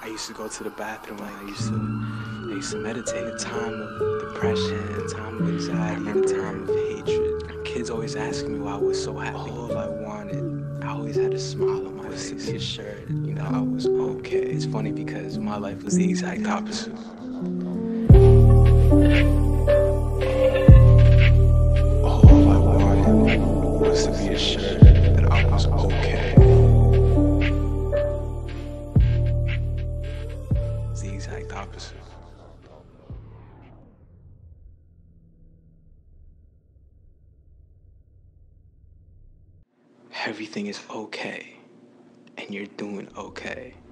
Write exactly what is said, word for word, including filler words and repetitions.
used to go to the bathroom, like I used to, I used to meditate. A time of depression, a time of anxiety, and a time of hatred. Kids always asking me why I was so happy. All I wanted, I always had a smile on my face. To be assured, you know, I was okay. It's funny because my life was the exact opposite. All I wanted was to be assured that I was okay. It's the exact opposite. Everything is okay, and you're doing okay.